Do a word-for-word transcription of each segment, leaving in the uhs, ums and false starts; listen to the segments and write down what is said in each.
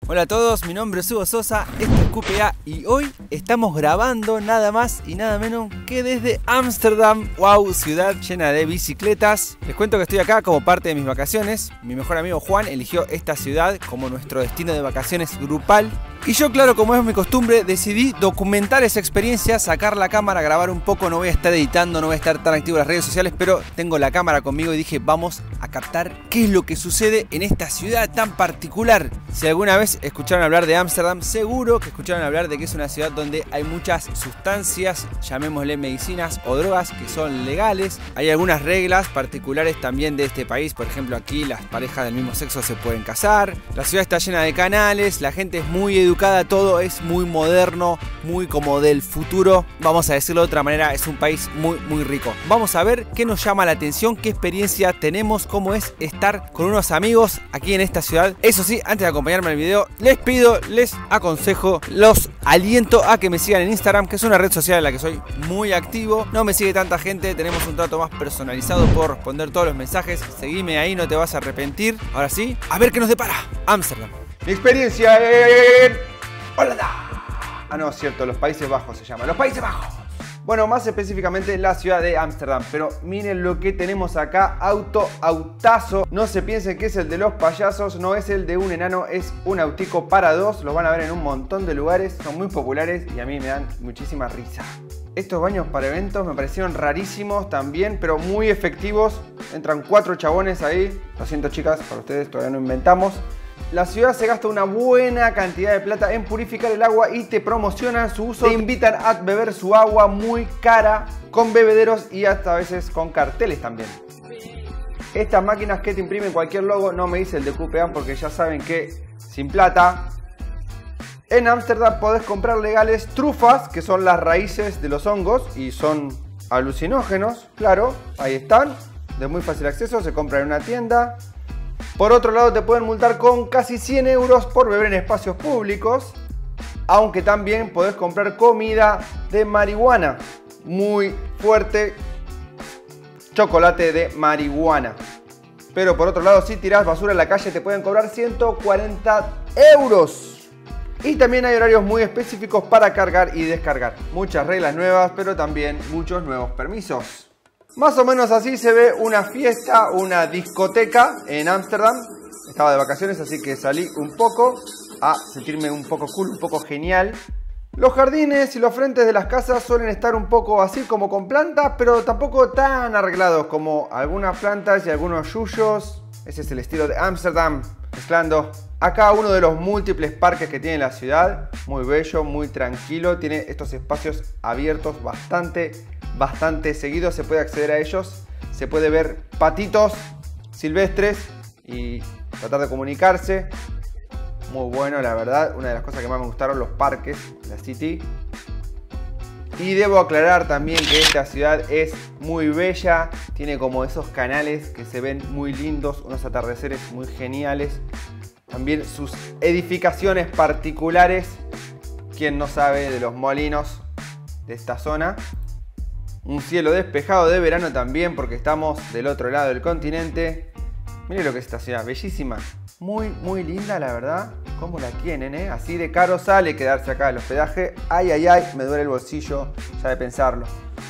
Hola a todos, mi nombre es Hugo Sosa, esto es Q P A y hoy estamos grabando nada más y nada menos que desde Ámsterdam. Wow, ciudad llena de bicicletas. Les cuento que estoy acá como parte de mis vacaciones. Mi mejor amigo Juan eligió esta ciudad como nuestro destino de vacaciones grupal. Y yo, claro, como es mi costumbre, decidí documentar esa experiencia, sacar la cámara, grabar un poco. No voy a estar editando, no voy a estar tan activo en las redes sociales, pero tengo la cámara conmigo y dije, vamos a captar qué es lo que sucede en esta ciudad tan particular. Si alguna vez escucharon hablar de Ámsterdam, seguro que escucharon hablar de que es una ciudad donde hay muchas sustancias, llamémosle medicinas o drogas, que son legales. Hay algunas reglas particulares también de este país. Por ejemplo, aquí las parejas del mismo sexo se pueden casar. La ciudad está llena de canales, la gente es muy educada. Todo es muy moderno, muy como del futuro. Vamos a decirlo de otra manera, es un país muy muy rico. Vamos a ver qué nos llama la atención, qué experiencia tenemos, cómo es estar con unos amigos aquí en esta ciudad. Eso sí, antes de acompañarme al video, les pido, les aconsejo, los aliento a que me sigan en Instagram, que es una red social en la que soy muy activo. No me sigue tanta gente, tenemos un trato más personalizado, puedo responder todos los mensajes. Seguime ahí, no te vas a arrepentir. Ahora sí, a ver qué nos depara Ámsterdam. Mi experiencia en... ¡Holanda! Ah, no, es cierto, los Países Bajos se llama. ¡Los Países Bajos! Bueno, más específicamente la ciudad de Ámsterdam. Pero miren lo que tenemos acá. Auto, autazo. No se piensen que es el de los payasos. No es el de un enano, es un autico para dos. Los van a ver en un montón de lugares. Son muy populares y a mí me dan muchísima risa. Estos baños para eventos me parecieron rarísimos también, pero muy efectivos. Entran cuatro chabones ahí. Lo siento, chicas, para ustedes todavía no inventamos. La ciudad se gasta una buena cantidad de plata en purificar el agua y te promocionan su uso. Te invitan a beber su agua muy cara, con bebederos y hasta a veces con carteles también. Estas máquinas que te imprimen cualquier logo, no me dice el de Q P A porque ya saben que sin plata. En Ámsterdam podés comprar legales trufas, que son las raíces de los hongos y son alucinógenos, claro, ahí están, de muy fácil acceso, se compran en una tienda. Por otro lado, te pueden multar con casi cien euros por beber en espacios públicos. Aunque también podés comprar comida de marihuana. Muy fuerte. Chocolate de marihuana. Pero por otro lado, si tirás basura en la calle, te pueden cobrar ciento cuarenta euros. Y también hay horarios muy específicos para cargar y descargar. Muchas reglas nuevas, pero también muchos nuevos permisos. Más o menos así se ve una fiesta, una discoteca en Ámsterdam. Estaba de vacaciones, así que salí un poco a sentirme un poco cool, un poco genial. Los jardines y los frentes de las casas suelen estar un poco así como con plantas, pero tampoco tan arreglados como algunas plantas y algunos yuyos. Ese es el estilo de Ámsterdam, mezclando. Acá uno de los múltiples parques que tiene la ciudad. Muy bello, muy tranquilo. Tiene estos espacios abiertos bastante bastante seguido, se puede acceder a ellos, se puede ver patitos silvestres y tratar de comunicarse. Muy bueno, la verdad, una de las cosas que más me gustaron, los parques, la City. Y debo aclarar también que esta ciudad es muy bella, tiene como esos canales que se ven muy lindos, unos atardeceres muy geniales. También sus edificaciones particulares, quien no sabe de los molinos de esta zona. Un cielo despejado de verano también porque estamos del otro lado del continente. Miren lo que es esta ciudad, bellísima. Muy, muy linda la verdad. ¿Cómo la tienen, eh? Así de caro sale quedarse acá el hospedaje. Ay, ay, ay, me duele el bolsillo ya de pensarlo.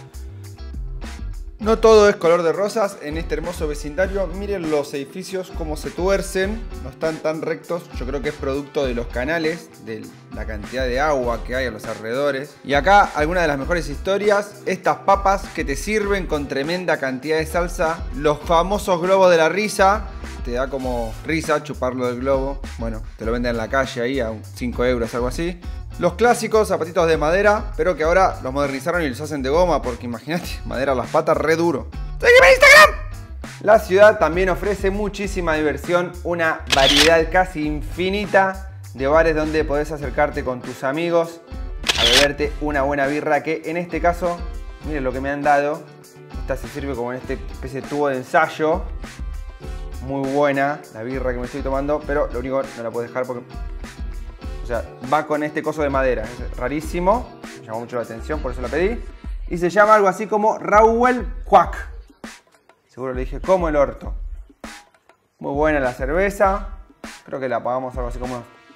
No todo es color de rosas en este hermoso vecindario. Miren los edificios cómo se tuercen. No están tan rectos. Yo creo que es producto de los canales, de la cantidad de agua que hay a los alrededores. Y acá alguna de las mejores historias. Estas papas que te sirven con tremenda cantidad de salsa. Los famosos globos de la risa. Te da como risa chuparlo del globo. Bueno, te lo venden en la calle ahí a cinco euros, algo así. Los clásicos zapatitos de madera, pero que ahora los modernizaron y los hacen de goma, porque imagínate, madera a las patas re duro. ¡Sígueme en Instagram! La ciudad también ofrece muchísima diversión, una variedad casi infinita de bares donde podés acercarte con tus amigos a beberte una buena birra, que en este caso, miren lo que me han dado. Esta se sirve como en este especie de tubo de ensayo. Muy buena la birra que me estoy tomando, pero lo único no la puedo dejar porque... O sea, va con este coso de madera, es rarísimo, me llamó mucho la atención, por eso la pedí. Y se llama algo así como Rauwel Kwak. Seguro le dije como el orto. Muy buena la cerveza, creo que la pagamos algo así como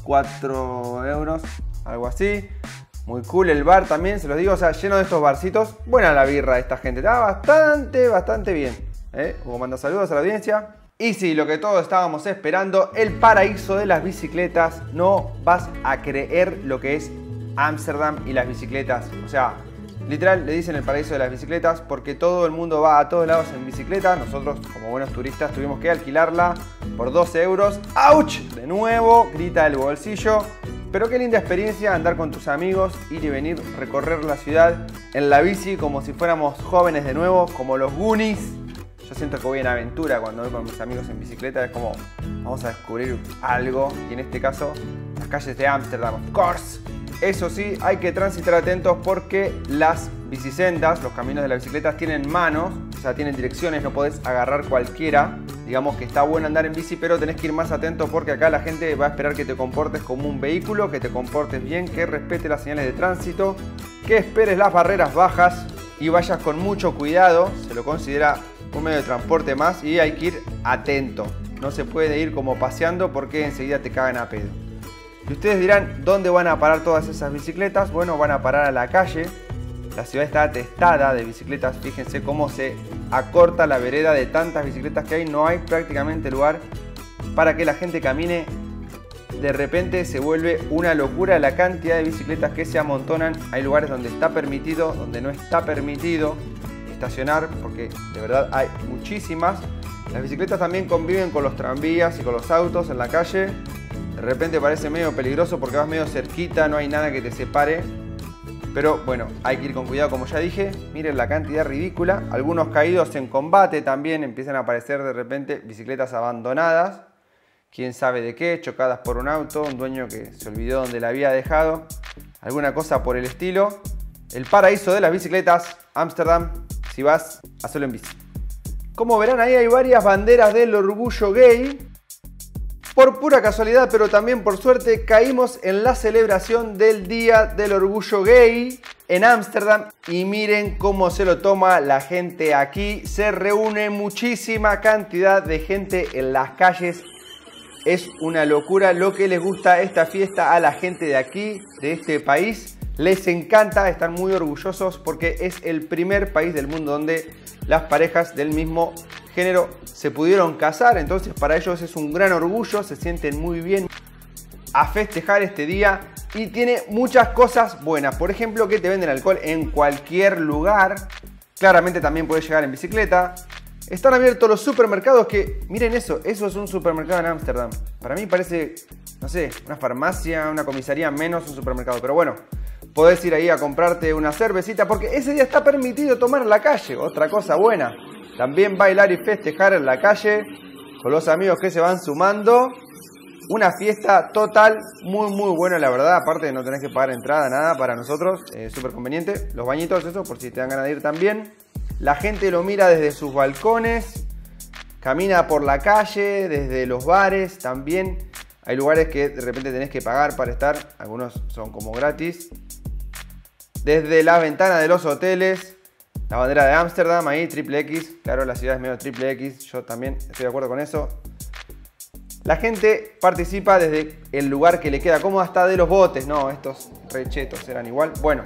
cuatro euros, algo así. Muy cool el bar también, se los digo, o sea, lleno de estos barcitos. Buena la birra de esta gente, está bastante, bastante bien. ¿Eh? Hugo manda saludos a la audiencia. Y sí, lo que todos estábamos esperando, el paraíso de las bicicletas. No vas a creer lo que es Ámsterdam y las bicicletas. O sea, literal le dicen el paraíso de las bicicletas porque todo el mundo va a todos lados en bicicleta. Nosotros, como buenos turistas, tuvimos que alquilarla por doce euros. ¡Auch! De nuevo, grita el bolsillo. Pero qué linda experiencia andar con tus amigos, ir y venir, recorrer la ciudad en la bici como si fuéramos jóvenes de nuevo, como los Goonies. Yo siento que voy en aventura cuando voy con mis amigos en bicicleta. Es como, vamos a descubrir algo. Y en este caso, las calles de Ámsterdam, of course. Eso sí, hay que transitar atentos porque las bicisendas, los caminos de las bicicletas tienen manos, o sea, tienen direcciones, no podés agarrar cualquiera. Digamos que está bueno andar en bici, pero tenés que ir más atento porque acá la gente va a esperar que te comportes como un vehículo, que te comportes bien, que respete las señales de tránsito, que esperes las barreras bajas y vayas con mucho cuidado. Se lo considera un medio de transporte más y hay que ir atento. No se puede ir como paseando porque enseguida te cagan a pedo. Y ustedes dirán, ¿dónde van a parar todas esas bicicletas? Bueno, van a parar a la calle. La ciudad está atestada de bicicletas. Fíjense cómo se acorta la vereda de tantas bicicletas que hay. No hay prácticamente lugar para que la gente camine. De repente se vuelve una locura la cantidad de bicicletas que se amontonan. Hay lugares donde está permitido, donde no está permitido estacionar, porque de verdad hay muchísimas. Las bicicletas también conviven con los tranvías y con los autos en la calle. De repente parece medio peligroso porque vas medio cerquita, no hay nada que te separe. Pero bueno, hay que ir con cuidado como ya dije. Miren la cantidad ridícula. Algunos caídos en combate también. Empiezan a aparecer de repente bicicletas abandonadas. Quién sabe de qué, chocadas por un auto, un dueño que se olvidó dónde la había dejado. Alguna cosa por el estilo. El paraíso de las bicicletas, Ámsterdam, si vas a solo en bici. Como verán, ahí hay varias banderas del orgullo gay. Por pura casualidad, pero también por suerte, caímos en la celebración del Día del Orgullo Gay en Ámsterdam. Y miren cómo se lo toma la gente aquí. Se reúne muchísima cantidad de gente en las calles. Es una locura lo que les gusta esta fiesta a la gente de aquí, de este país. Les encanta, están muy orgullosos porque es el primer país del mundo donde las parejas del mismo género se pudieron casar. Entonces para ellos es un gran orgullo, se sienten muy bien a festejar este día. Y tiene muchas cosas buenas, por ejemplo que te venden alcohol en cualquier lugar. Claramente también puedes llegar en bicicleta. Están abiertos los supermercados que, miren eso, eso es un supermercado en Ámsterdam. Para mí parece, no sé, una farmacia, una comisaría menos un supermercado. Pero bueno, podés ir ahí a comprarte una cervecita porque ese día está permitido tomar en la calle. Otra cosa buena. También bailar y festejar en la calle con los amigos que se van sumando. Una fiesta total, muy muy buena la verdad. Aparte de no tenés que pagar entrada, nada para nosotros. Eh, súper conveniente. Los bañitos, eso, por si te dan ganas de ir también. La gente lo mira desde sus balcones. Camina por la calle, desde los bares también. Hay lugares que de repente tenés que pagar para estar. Algunos son como gratis. Desde la ventana de los hoteles. La bandera de Ámsterdam ahí, triple X. Claro, la ciudad es medio triple X. Yo también estoy de acuerdo con eso. La gente participa desde el lugar que le queda cómodo hasta de los botes. No, estos rechetos eran igual. Bueno.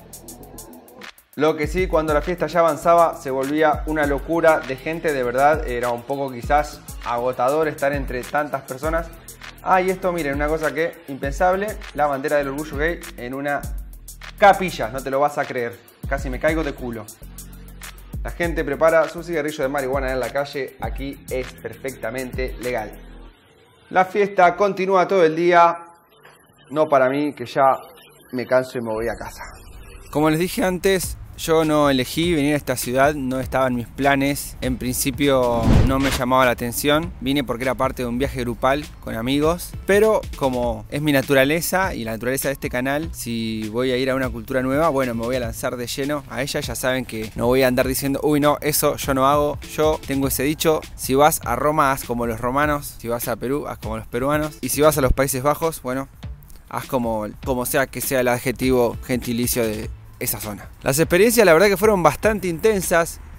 Lo que sí, cuando la fiesta ya avanzaba, se volvía una locura de gente. De verdad, era un poco quizás agotador estar entre tantas personas. Ah, y esto, miren, una cosa que impensable. La bandera del orgullo gay en una capilla. No te lo vas a creer. Casi me caigo de culo. La gente prepara su cigarrillo de marihuana en la calle. Aquí es perfectamente legal. La fiesta continúa todo el día. No para mí, que ya me canso y me voy a casa. Como les dije antes, yo no elegí venir a esta ciudad, no estaba en mis planes. En principio no me llamaba la atención. Vine porque era parte de un viaje grupal con amigos. Pero como es mi naturaleza y la naturaleza de este canal, si voy a ir a una cultura nueva, bueno, me voy a lanzar de lleno a ella. Ya saben que no voy a andar diciendo, uy no, eso yo no hago. Yo tengo ese dicho, si vas a Roma, haz como los romanos. Si vas a Perú, haz como los peruanos. Y si vas a los Países Bajos, bueno, haz como, como sea que sea el adjetivo gentilicio de esa zona. Las experiencias la verdad que fueron bastante intensas.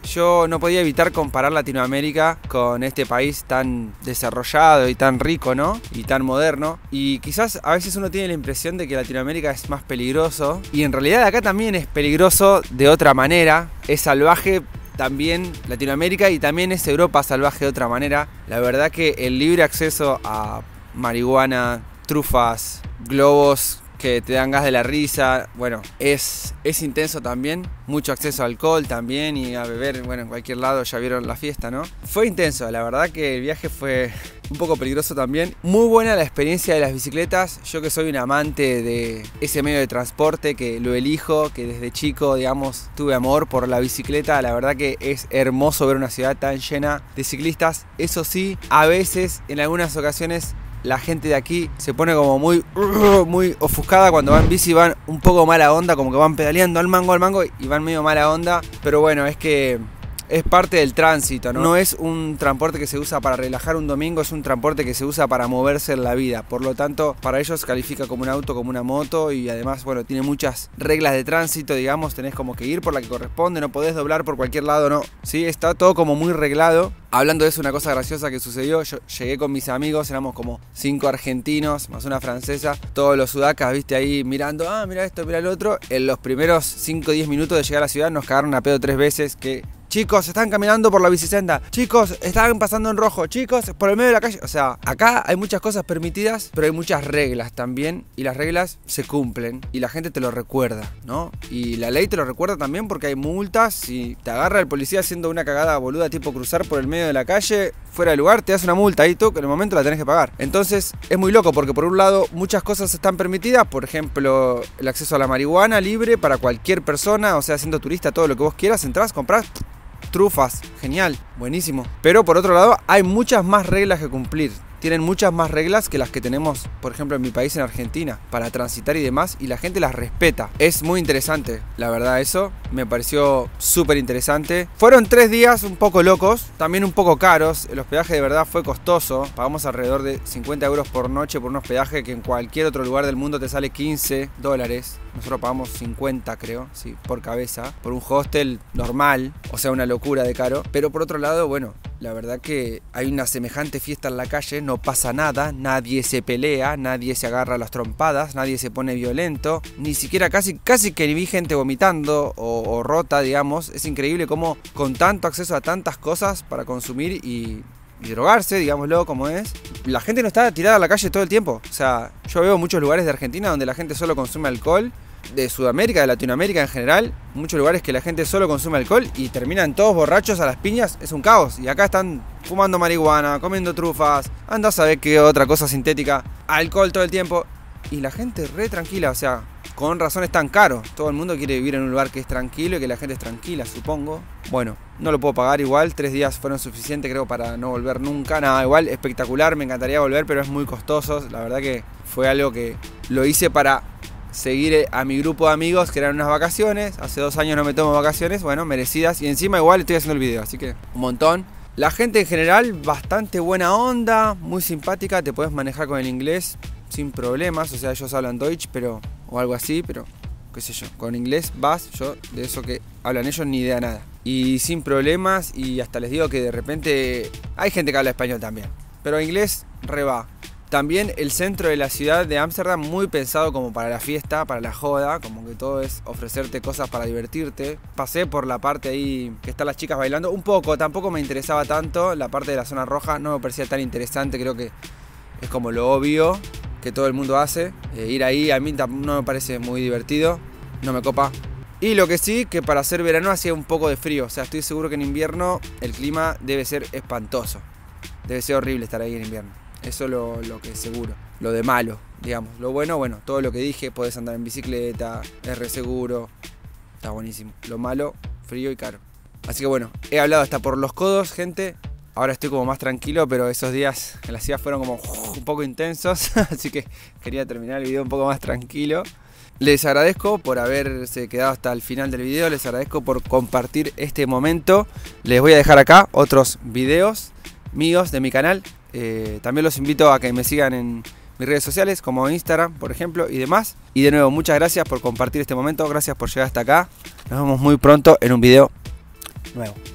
yo no podía evitar comparar Latinoamérica con este país tan desarrollado y tan rico, ¿no? Y tan moderno. Y quizás a veces uno tiene la impresión de que Latinoamérica es más peligroso. Y en realidad acá también es peligroso de otra manera. Es salvaje también Latinoamérica y también es Europa salvaje de otra manera. La verdad que el libre acceso a marihuana, trufas, globos que te dan gas de la risa, bueno, es, es intenso también. Mucho acceso a alcohol también y a beber, bueno, en cualquier lado, ya vieron la fiesta, ¿no? Fue intenso, la verdad que el viaje fue un poco peligroso también. Muy buena la experiencia de las bicicletas. Yo que soy un amante de ese medio de transporte, que lo elijo, que desde chico, digamos, tuve amor por la bicicleta. La verdad que es hermoso ver una ciudad tan llena de ciclistas. Eso sí, a veces, en algunas ocasiones, la gente de aquí se pone como muy, muy ofuscada cuando van en bici, van un poco mala onda, como que van pedaleando al mango, al mango y van medio mala onda. Pero bueno, es que es parte del tránsito, ¿no? No es un transporte que se usa para relajar un domingo, es un transporte que se usa para moverse en la vida. Por lo tanto, para ellos califica como un auto, como una moto y además, bueno, tiene muchas reglas de tránsito, digamos, tenés como que ir por la que corresponde, no podés doblar por cualquier lado, no. Sí, está todo como muy reglado. Hablando de eso, una cosa graciosa que sucedió, yo llegué con mis amigos, éramos como cinco argentinos, más una francesa, todos los sudacas, viste, ahí mirando, ah, mira esto, mira el otro. En los primeros cinco o diez minutos de llegar a la ciudad nos cagaron a pedo tres veces que... Chicos, están caminando por la bicicenda. Chicos, están pasando en rojo. Chicos, por el medio de la calle. O sea, acá hay muchas cosas permitidas, pero hay muchas reglas también. Y las reglas se cumplen. Y la gente te lo recuerda, ¿no? Y la ley te lo recuerda también porque hay multas. Si te agarra el policía haciendo una cagada boluda tipo cruzar por el medio de la calle, fuera de lugar, te das una multa. Y tú, que en el momento la tenés que pagar. Entonces, es muy loco porque por un lado, muchas cosas están permitidas. Por ejemplo, el acceso a la marihuana libre para cualquier persona. O sea, siendo turista, todo lo que vos quieras, entrás, comprás... trufas, genial, buenísimo. Pero por otro lado hay muchas más reglas que cumplir. Tienen muchas más reglas que las que tenemos, por ejemplo, en mi país, en Argentina, para transitar y demás, y la gente las respeta. Es muy interesante, la verdad, eso me pareció súper interesante. Fueron tres días un poco locos, también un poco caros. El hospedaje de verdad fue costoso. Pagamos alrededor de cincuenta euros por noche por un hospedaje que en cualquier otro lugar del mundo te sale quince dólares. Nosotros pagamos cincuenta, creo, sí, por cabeza, por un hostel normal, o sea, una locura de caro. Pero por otro lado, bueno, la verdad que hay una semejante fiesta en la calle, no pasa nada, nadie se pelea, nadie se agarra a las trompadas, nadie se pone violento, ni siquiera casi, casi que vi gente vomitando o, o rota, digamos. Es increíble cómo con tanto acceso a tantas cosas para consumir y... y drogarse, digámoslo como es, la gente no está tirada a la calle todo el tiempo. O sea, yo veo muchos lugares de Argentina donde la gente solo consume alcohol, de Sudamérica, de Latinoamérica en general, muchos lugares que la gente solo consume alcohol y terminan todos borrachos a las piñas, es un caos. Y acá están fumando marihuana, comiendo trufas, anda a saber qué otra cosa sintética, alcohol todo el tiempo. Y la gente re tranquila, o sea, con razón es tan caro. Todo el mundo quiere vivir en un lugar que es tranquilo y que la gente es tranquila, supongo. Bueno, no lo puedo pagar igual, tres días fueron suficientes creo para no volver nunca. Nada, igual espectacular, me encantaría volver, pero es muy costoso. La verdad que fue algo que lo hice para seguir a mi grupo de amigos que eran unas vacaciones. Hace dos años no me tomo vacaciones, bueno, merecidas. Y encima igual estoy haciendo el video, así que un montón. La gente en general bastante buena onda, muy simpática, te puedes manejar con el inglés sin problemas, o sea, ellos hablan Deutsch, pero o algo así, pero qué sé yo, con inglés vas, yo de eso que hablan ellos ni idea nada. Y sin problemas, y hasta les digo que de repente hay gente que habla español también, pero inglés re va. También el centro de la ciudad de Ámsterdam muy pensado como para la fiesta, para la joda, como que todo es ofrecerte cosas para divertirte. Pasé por la parte ahí que están las chicas bailando, un poco, tampoco me interesaba tanto, la parte de la zona roja no me parecía tan interesante, creo que es como lo obvio que todo el mundo hace. Eh, ir ahí a mí no me parece muy divertido, no me copa. Y lo que sí, que para hacer verano hacía un poco de frío, o sea, estoy seguro que en invierno el clima debe ser espantoso. Debe ser horrible estar ahí en invierno. Eso es lo, lo que es seguro. Lo de malo, digamos. Lo bueno, bueno, todo lo que dije, podés andar en bicicleta, es re seguro, está buenísimo. Lo malo, frío y caro. Así que bueno, he hablado hasta por los codos, gente. Ahora estoy como más tranquilo, pero esos días en la ciudad fueron como un poco intensos, así que quería terminar el video un poco más tranquilo. Les agradezco por haberse quedado hasta el final del video, les agradezco por compartir este momento. Les voy a dejar acá otros videos míos de mi canal. Eh, también los invito a que me sigan en mis redes sociales como Instagram, por ejemplo, y demás. Y de nuevo, muchas gracias por compartir este momento, gracias por llegar hasta acá. Nos vemos muy pronto en un video nuevo.